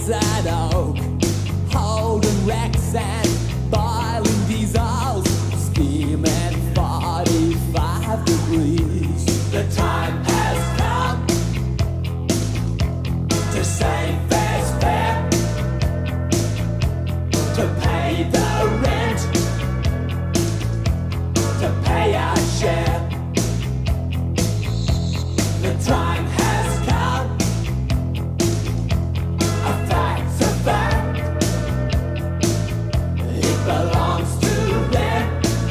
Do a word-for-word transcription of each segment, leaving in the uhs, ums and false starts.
desert oak, holding wrecks and boiling diesels, steaming forty-five degrees. The time has come to save fair's fair, to pay the rent, to pay our share. The time has come, a fact's a fact, it belongs to them,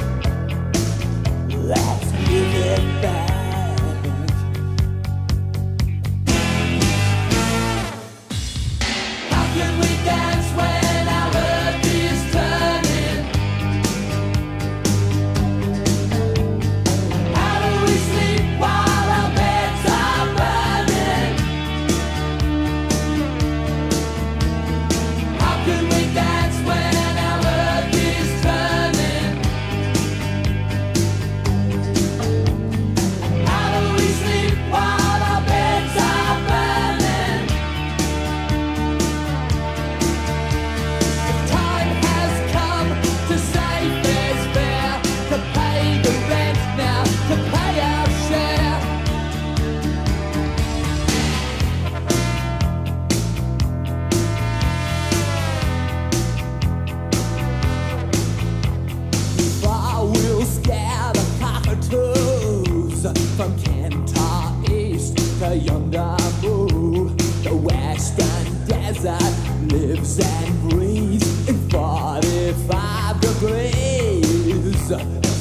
let's give it back. How can we dance when our earth is turning? How do we sleep while our beds are burning? How can we dance when our earth is turning? How do we sleep while our beds are burning? The time has come to save fair's fair, to pay the rent now, to pay our share. Far we'll scare the cockatoos from Kentar East to yonder Moo. The western desert lives and breathes in forty-five degrees.